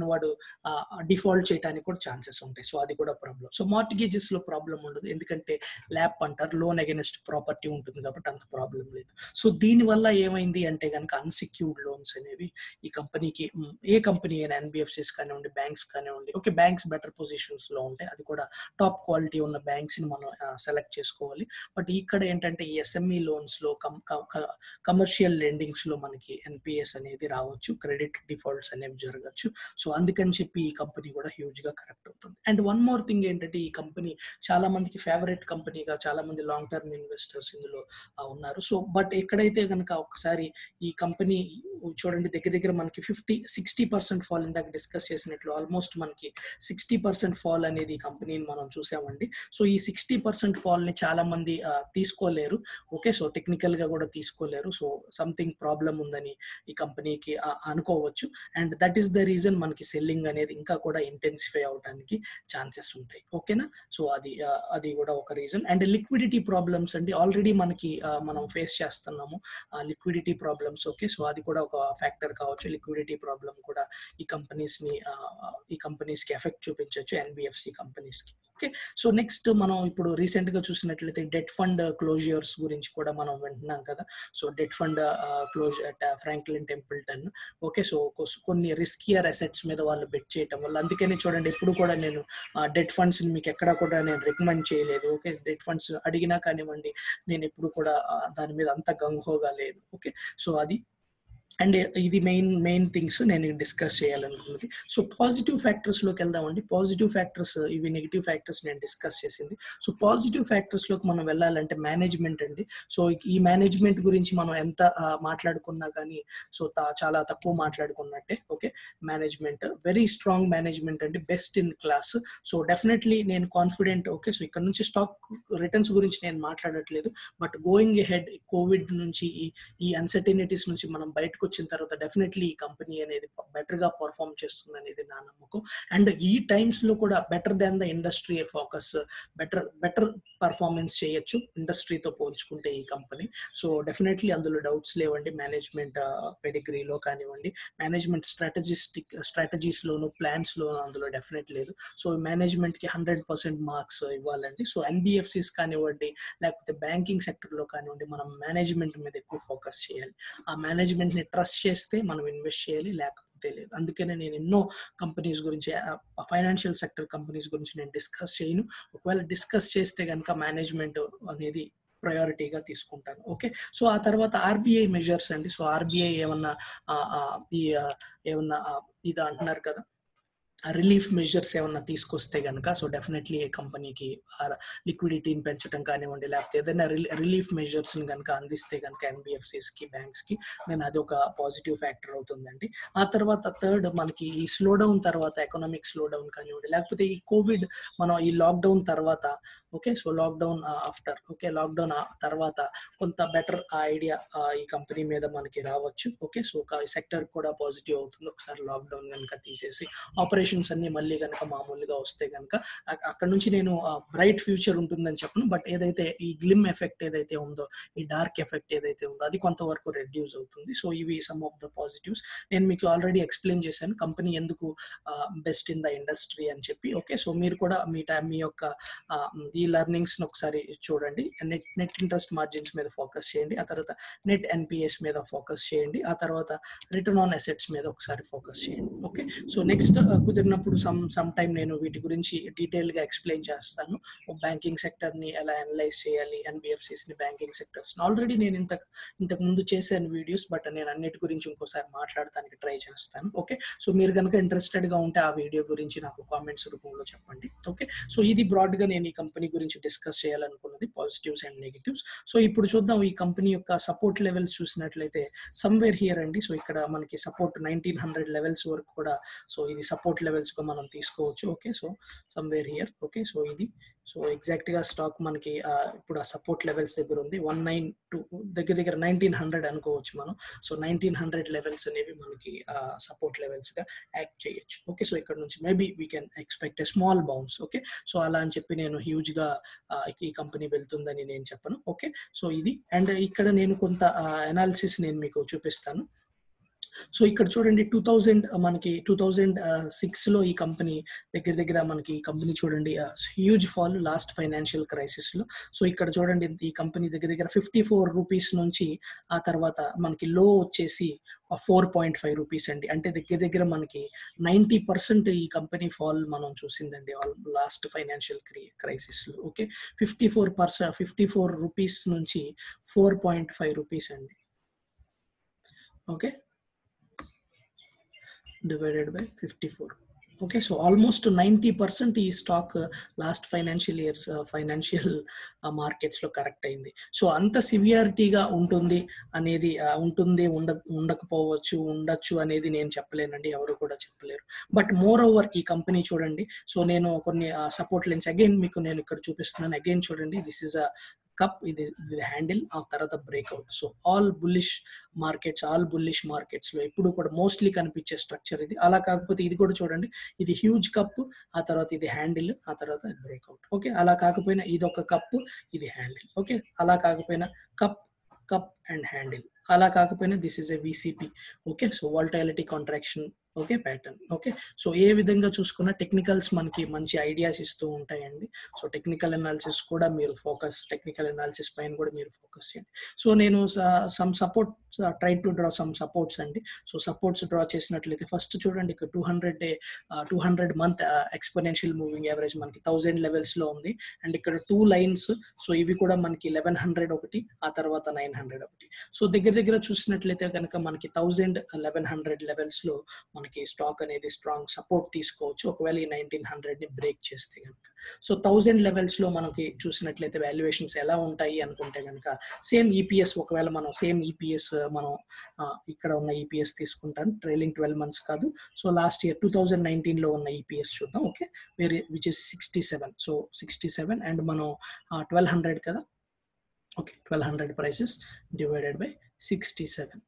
వాడు డిఫాల్ట్ చేయడానికి కూడా ఛాన్సెస్ ఉంటాయి. సో అది కూడా ప్రాబ్లం. సో మార్టిగేజెస్ లో ప్రాబ్లం ఉండదు, ఎందుకంటే ల్యాప్ అంటారు, లోన్ అగైనెస్ట్ ప్రాపర్టీ ఉంటుంది కాబట్టి అంత ప్రాబ్లం లేదు. సో దీని వల్ల ఏమైంది అంటే కనుక అన్సెక్యూర్డ్ లోన్స్ అనేవి ఈ కంపెనీకి, ఏ కంపెనీ అయినా ఎన్బిఎఫ్సిస్ కానివ్వండి, బ్యాంక్స్ కానివ్వండి, ఓకే బ్యాంక్స్ బెటర్ పొజిషన్స్ లో ఉంటాయి, అది కూడా టాప్ క్వాలిటీ ఉన్న బ్యాంక్స్ ని మనం సెలెక్ట్ చేసుకోవాలి. బట్ ఇక్కడ ఏంటంటే ఈ ఎస్ఎంఈ లోన్స్ లో కమర్షియల్ లెండింగ్స్ లో మనకి ఎన్పిఎస్ అనేది రావచ్చు, క్రెడిట్ డిఫాల్ట్స్ అనేవి జరగచ్చు. సో అందుకని చెప్పి ఈ కంపెనీ కూడా హ్యూజ్ గా కరెక్ట్ అవుతుంది. అండ్ వన్ మోర్ థింగ్ ఏంటంటే ఈ కంపెనీ చాలా మందికి ఫేవరెట్ కంపెనీగా, చాలా మంది లాంగ్ టర్మ్ ఇన్వెస్టర్స్ ఇందులో ఉన్నారు. సో బట్ ఎక్కడైతే కనుక ఒకసారి ఈ కంపెనీ చూడండి, దగ్గర దగ్గర మనకి ఫిఫ్టీ సిక్స్టీ పర్సెంట్ ఫాల్, ఇందాక డిస్కస్ చేసినట్లు ఆల్మోస్ట్ మనకి సిక్స్టీ పర్సెంట్ ఫాల్ అనేది ఈ కంపెనీని మనం చూసామండి. సో ఈ సిక్స్టీ పర్సెంట్ ఫాల్ ని చాలా మంది తీసుకోలేరు, ఓకే సో టెక్నికల్ గా కూడా తీసుకోలేరు. సో సంథింగ్ ప్రాబ్లం ఉందని ఈ కంపెనీకి అనుకోవచ్చు. And that is the reason మనకి సెల్లింగ్ అనేది ఇంకా కూడా ఇంటెన్సిఫై అవడానికి ఛాన్సెస్ ఉంటాయి, ఓకేనా. సో అది అది కూడా ఒక రీజన్. అండ్ లిక్విడిటీ ప్రాబ్లమ్స్ అండి, ఆల్రెడీ మనకి మనం ఫేస్ చేస్తున్నాము లిక్విడిటీ ప్రాబ్లమ్స్, ఓకే సో అది కూడా ఒక ఫ్యాక్టర్ కావచ్చు. లిక్విడిటీ ప్రాబ్లం కూడా ఈ కంపెనీస్ ని ఈ కంపెనీస్ కి ఎఫెక్ట్ చూపించవచ్చు, ఎన్బిఎఫ్సి కంపెనీస్ కి. ఓకే సో నెక్స్ట్ మనం ఇప్పుడు రీసెంట్ గా చూసినట్లయితే డెట్ ఫండ్ క్లోజర్స్ గురించి కూడా మనం వింటున్నాం కదా. So debt fund close Franklin Templeton, okay so కొన్ని రిస్కియర్ అసెట్స్ మీద వాళ్ళు బెట్ చేయటం వల్ల, అందుకని చూడండి ఇప్పుడు కూడా నేను డెట్ ఫండ్స్ మీకు ఎక్కడ కూడా నేను రికమెండ్ చేయలేదు, ఓకే డెట్ ఫండ్స్ అడిగినా కానివ్వండి నేను ఎప్పుడు కూడా దాని మీద అంత గంగోగా లేదు, ఓకే సో అది. అండ్ ఇది మెయిన్ మెయిన్ థింగ్స్ నేను డిస్కస్ చేయాలనుకున్నది. సో పాజిటివ్ ఫ్యాక్టర్స్ లోకి వెళ్దామండి. పాజిటివ్ ఫ్యాక్టర్స్, ఇవి నెగిటివ్ ఫ్యాక్టర్స్ నేను డిస్కస్ చేసింది. సో పాజిటివ్ ఫ్యాక్టర్స్ లోకి మనం వెళ్ళాలంటే మేనేజ్మెంట్ అండి. సో ఈ మేనేజ్మెంట్ గురించి మనం ఎంత మాట్లాడుకున్నా కానీ సో చాలా తక్కువ మాట్లాడుకున్నట్టే, okay management very strong management అండి, best in class. So definitely నేను కాన్ఫిడెంట్, ఓకే సో ఇక్కడ నుంచి స్టాక్ రిటర్న్స్ గురించి నేను మాట్లాడట్లేదు, బట్ గోయింగ్ హెడ్ కోవిడ్ నుంచి ఈ అన్సర్టనిటీస్ నుంచి మనం బయటకు వచ్చిన తర్వాత డెఫినెట్లీ ఈ కంపెనీ అనేది బెటర్ గా పర్ఫార్మ్ చేస్తుంది అనేది నా నమ్మకం. అండ్ ఈ టైమ్స్ లో కూడా better than the industry focus, better better performance చేయొచ్చు ఇండస్ట్రీతో పోల్చుకుంటే ఈ కంపెనీ. సో డెఫినెట్లీ అందులో డౌట్స్ లేవండి. మేనేజ్మెంట్ పెడిగ్రీలో కానివ్వండి, మేనేజ్మెంట్ స్ట్రాటజిస్టిక్ స్ట్రాటజీస్ లోను, ప్లాన్స్ లోను అందులో డెఫినెట్ లేదు. సో మేనేజ్మెంట్ కి హండ్రెడ్ పర్సెంట్ మార్క్స్ ఇవ్వాలండి. సో ఎన్బిఎఫ్సిస్ కానివ్వండి, లేకపోతే బ్యాంకింగ్ సెక్టర్ లో కానివ్వండి, మనం మేనేజ్మెంట్ మీద ఎక్కువ ఫోకస్ చేయాలి. ఆ మేనేజ్మెంట్ ని ట్రస్ట్ చేస్తే మనం ఇన్వెస్ట్ చేయాలి, లేకపోతే లేదు. అందుకనే నేను ఎన్నో కంపెనీస్ గురించి, ఫైనాన్షియల్ సెక్టర్ కంపెనీస్ గురించి నేను డిస్కస్ చేయను. ఒకవేళ డిస్కస్ చేస్తే కనుక మేనేజ్మెంట్ అనేది ప్రయారిటీగా తీసుకుంటాను, ఓకే. సో ఆ తర్వాత ఆర్బీఐ మెజర్స్ అండి. సో ఆర్బీఐ ఏమన్నా ఈ ఏమన్నా ఇది అంటున్నారు కదా, రిలీఫ్ మెజర్స్ ఏమన్నా తీసుకొస్తే కనుక సో డెఫినెట్లీ ఏ కంపెనీకి లిక్విడిటీని పెంచడం కానివ్వండి, లేకపోతే ఏదైనా రిలీఫ్ మెజర్స్ని కనుక అందిస్తే కనుక ఎన్బిఎఫ్సిస్కి, బ్యాంక్స్కి, నేను అది ఒక పాజిటివ్ ఫ్యాక్టర్ అవుతుందండి. ఆ తర్వాత థర్డ్, మనకి ఈ స్లో డౌన్ తర్వాత, ఎకనామిక్ స్లో డౌన్ కానివ్వండి, లేకపోతే ఈ కోవిడ్, మనం ఈ లాక్డౌన్ తర్వాత, okay so lockdown after, okay lockdown తర్వాత కొంత బెటర్ ఐడియా ఈ కంపెనీ మీద మనకి రావచ్చు, ఓకే సో సెక్టర్ కూడా పాజిటివ్ అవుతుంది ఒకసారి లాక్డౌన్ కనుక తీసేసి ఆపరేషన్ అన్ని మళ్ళీ కనుక మామూలుగా వస్తే కనుక. అక్కడ నుంచి నేను బ్రైట్ ఫ్యూచర్ ఉంటుందని చెప్పను, బట్ ఏదైతే ఈ గ్లిమ్ ఎఫెక్ట్ ఏదైతే ఉందో, ఈ డార్క్ ఎఫెక్ట్ ఏదైతే ఉందో అది కొంతవరకు రెడ్యూస్ అవుతుంది. సో ఇవి సమ్ ఆఫ్ ద పాజిటివ్స్. నేను మీకు ఆల్రెడీ ఎక్స్ప్లెయిన్ చేశాను కంపెనీ ఎందుకు బెస్ట్ ఇన్ ద ఇండస్ట్రీ అని చెప్పి, ఓకే సో మీరు కూడా మీ టైం మీ యొక్క ఈ లెర్నింగ్స్ ని ఒకసారి చూడండి. నెట్ నెట్ ఇంట్రెస్ట్ మార్జిన్స్ మీద ఫోకస్ చేయండి, ఆ తర్వాత నెట్ ఎన్పిఎస్ మీద ఫోకస్ చేయండి, ఆ తర్వాత రిటర్న్ ఆన్ అసెట్స్ మీద ఒకసారి ఫోకస్ చేయండి, ఓకే. సో నెక్స్ట్ కుదిరినప్పుడు సమ్ సమ్ టైం నేను వీటి గురించి డీటెయిల్ గా ఎక్స్ప్లెయిన్ చేస్తాను. బ్యాంకింగ్ సెక్టర్ ని ఎలా అనలైజ్ చేయాలి, ఎన్బిఎఫ్సిస్ ని, బ్యాంకింగ్ సెక్టర్స్ ఆల్రెడీ నేను ఇంత ఇంతకు ముందు చేశాను వీడియోస్, బట్ నేను అన్నిటి గురించి ఇంకోసారి మాట్లాడడానికి ట్రై చేస్తాను, ఓకే. సో మీరు కనుక ఇంట్రెస్టెడ్ గా ఉంటే ఆ వీడియో గురించి నాకు కామెంట్స్ రూపంలో చెప్పండి, ఓకే. సో ఇది బ్రాడ్ గా నేను ఈ కంపెనీ గురించి డిస్కస్ చేయాలనుకున్నది, పాజిటివ్స్ అండ్ నెగిటివ్స్. సో ఇప్పుడు చూద్దాం ఈ కంపెనీ యొక్క సపోర్ట్ లెవెల్స్ చూసినట్లయితే సమ్వేర్ హియర్ అండి. సో ఇక్కడ మనకి సపోర్ట్ నైన్టీన్ హండ్రెడ్ లెవెల్స్ వరకు కూడా, సో ఇది సపోర్ట్ లెవెల్స్ గా మనం తీసుకోవచ్చు, okay. So somewhere here, okay. So ఇది సో ఎగ్జాక్ట్ గా స్టాక్ మనకి ఇప్పుడు ఆ సపోర్ట్ లెవెల్స్ దగ్గర ఉంది. వన్ నైన్ టూ దగ్గర దగ్గర నైన్టీన్ హండ్రెడ్ అనుకోవచ్చు మనం. సో నైన్టీన్ హండ్రెడ్ లెవెల్స్ అనేవి మనకి సపోర్ట్ లెవెల్స్ గా యాక్ట్ చేయొచ్చు, ఓకే. సో ఇక్కడ నుంచి maybe we can expect a small bounce, okay. So అలా అని చెప్పి నేను హ్యూజ్ గా ఈ కంపెనీ వెళ్తుందని నేను చెప్పను, ఓకే. సో ఇది. అండ్ ఇక్కడ నేను కొంత అనాలిసిస్ నేను మీకు చూపిస్తాను. సో ఇక్కడ చూడండి టూ థౌజండ్ మనకి టూ థౌజండ్ సిక్స్లో ఈ కంపెనీ దగ్గర దగ్గర మనకి ఈ కంపెనీ చూడండి హ్యూజ్ ఫాల్ లాస్ట్ ఫైనాన్షియల్ క్రైసిస్లో. సో ఇక్కడ చూడండి ఈ కంపెనీ దగ్గర దగ్గర ఫిఫ్టీ ఫోర్ రూపీస్ నుంచి ఆ తర్వాత మనకి లో వచ్చేసి ఫోర్ పాయింట్ ఫైవ్ రూపీస్ అండి. అంటే దగ్గర దగ్గర మనకి నైంటీ పర్సెంట్ ఈ కంపెనీ ఫాల్ మనం చూసిందండి ఆల్ లాస్ట్ ఫైనాన్షియల్ క్రైసిస్లో. Okay, fifty four percent fifty four rupees నుంచి ఫోర్ పాయింట్ ఫైవ్ రూపీస్ అండి. Okay, divided by fifty-four. Okay, so almost ninety percent ఈ stock last financial years financial markets లో correct అయింది. So అంత సివియారిటీగా ఉంటుంది అనేది ఉంటుంది ఉండ ఉండకపోవచ్చు ఉండొచ్చు అనేది నేను చెప్పలేనండి, ఎవరు కూడా చెప్పలేరు. బట్ మోర్ ఓవర్ ఈ కంపెనీ చూడండి, సో నేను కొన్ని సపోర్ట్ లైన్స్ అగైన్ మీకు నేను ఇక్కడ చూపిస్తున్నాను. అగైన్ చూడండి, దిస్ ఇస్ అ కప్, ఇది హ్యాండిల్, ఆ తర్వాత breakout. So all bullish markets all bullish markets లో ఎప్పుడు కూడా మోస్ట్లీ కనిపించే స్ట్రక్చర్ ఇది. అలా కాకపోతే ఇది కూడా చూడండి, ఇది హ్యూజ్ కప్, ఆ తర్వాత ఇది హ్యాండిల్, ఆ తర్వాత బ్రేక్అవుట్. ఓకే, అలా కాకపోయినా ఇది ఒక కప్, ఇది హ్యాండిల్. ఓకే, అలా కాకపోయినా కప్ కప్ అండ్ హ్యాండిల్, అలా కాకపోయినా this is a VCP. Okay, so volatility contraction okay pattern. Okay, so ఏ విధంగా చూసుకున్న టెక్నికల్స్ మనకి మంచి ఐడియాస్ ఇస్తూ ఉంటాయండి. సో టెక్నికల్ అనాలిసిస్ కూడా మీరు ఫోకస్ టెక్నికల్ అనాలిసిస్ పైన కూడా మీరు ఫోకస్ చేయండి. సో నేను some support try to draw some supports అండి. సో సపోర్ట్స్ డ్రా చేసినట్లయితే ఫస్ట్ చూడండి, ఇక్కడ two hundred day two hundred month exponential moving average మనకి థౌజండ్ లెవెల్స్ లో ఉంది. అండ్ ఇక్కడ టూ లైన్స్, సో ఇవి కూడా మనకి లెవెన్ హండ్రెడ్ ఒకటి, ఆ తర్వాత నైన్ హండ్రెడ్ ఒకటి. సో దగ్గర దగ్గర చూసినట్లయితే కనుక మనకి థౌజండ్ లెవెన్ హండ్రెడ్ లెవెల్స్ లో మనకి స్టాక్ అనేది స్ట్రాంగ్ సపోర్ట్ తీసుకోవచ్చు ఒకవేళ ఈ నైన్టీన్ హండ్రెడ్ ని బ్రేక్ చేస్తే కనుక. సో థౌజండ్ లెవెల్స్ లో మనకి చూసినట్లయితే వాల్యుయేషన్స్ ఎలా ఉంటాయి అనుకుంటే కనుక సేమ్ ఈపీఎస్, ఒకవేళ మనం సేమ్ ఈపీఎస్ మనం ఇక్కడ ఉన్న ఈపీఎస్ తీసుకుంటాను, ట్రైలింగ్ ట్వెల్వ్ మంత్స్ కాదు. So last year two thousand nineteen లో ఉన్న ఈపీఎస్ చూద్దాం. ఓకే, వేరే which is sixty seven. So sixty seven and మనం ట్వెల్వ్ హండ్రెడ్ కదా. Okay, twelve hundred prices divided by sixty seven.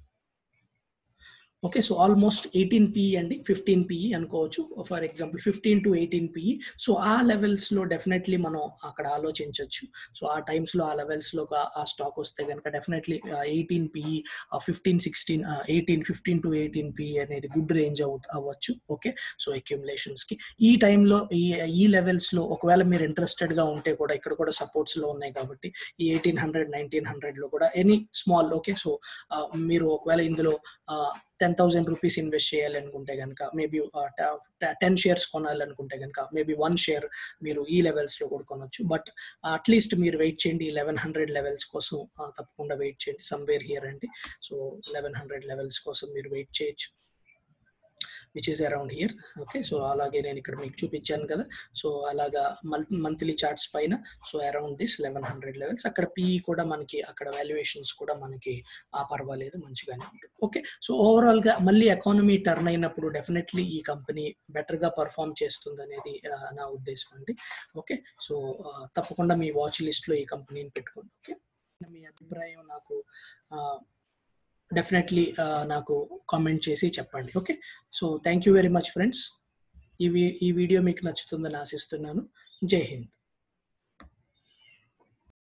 Okay, so almost eighteen PE అండి, fifteen PE అనుకోవచ్చు for example, fifteen to eighteen PE. So ఆ levels లో definitely మనం అక్కడ ఆలోచించవచ్చు. So ఆ టైమ్స్ లో ఆ లెవెల్స్ లో ఆ స్టాక్ వస్తే కనుక definitely eighteen PE, fifteen sixteen eighteen fifteen to eighteen PE అనేది గుడ్ రేంజ్ అవు అవ్వచ్చు. ఓకే, సో అక్యుములేషన్స్ కి ఈ టైంలో ఈ ఈ లెవెల్స్ లో ఒకవేళ మీరు ఇంట్రెస్టెడ్ గా ఉంటే కూడా ఇక్కడ కూడా సపోర్ట్స్ లో ఉన్నాయి కాబట్టి ఈ ఎయిటీన్ హండ్రెడ్ నైన్టీన్ హండ్రెడ్ లో కూడా ఎనీ స్మాల్. ఓకే, సో మీరు ఒకవేళ ఇందులో టెన్ థౌసండ్ రూపీస్ ఇన్వెస్ట్ చేయాలి అనుకుంటే కనుక, మేబీ టెన్ షేర్స్ కొనాలనుకుంటే కనుక మేబీ వన్ షేర్ మీరు ఈ లెవెల్స్ లో కూడా కొనొచ్చు. బట్ అట్లీస్ట్ మీరు వెయిట్ చేయండి, ఈ లెవెన్ హండ్రెడ్ లెవెల్స్ కోసం తప్పకుండా వెయిట్ చేయండి. సమ్వేర్ హియర్ అండి. సో లెవెన్ హండ్రెడ్ లెవెల్స్ కోసం మీరు వెయిట్ చేయొచ్చు, which is around here. Okay, so అలాగే నేను ఇక్కడ మీకు చూపించాను కదా. సో అలాగా మంత్ మంత్లీ చార్ట్స్ పైన so around this eleven hundred levels. అక్కడ పిఈ కూడా మనకి అక్కడ వాల్యుయేషన్స్ కూడా మనకి ఆ పర్వాలేదు, మంచిగానే ఉంటుంది. ఓకే, సో ఓవరాల్ గా మళ్ళీ ఎకానమీ టర్న్ అయినప్పుడు డెఫినెట్లీ ఈ కంపెనీ బెటర్ గా పర్ఫామ్ చేస్తుంది అనేది నా ఉద్దేశం అండి. ఓకే, సో తప్పకుండా మీ వాచ్ లిస్ట్ లో ఈ కంపెనీని పెట్టుకోండి. ఓకే, మీ అభిప్రాయం నాకు డెఫినెట్లీ నాకు కామెంట్ చేసి చెప్పండి. Okay, so thank you very much friends. ఈ ఈ వీడియో మీకు నచ్చుతుందని ఆశిస్తున్నాను. జై హింద్.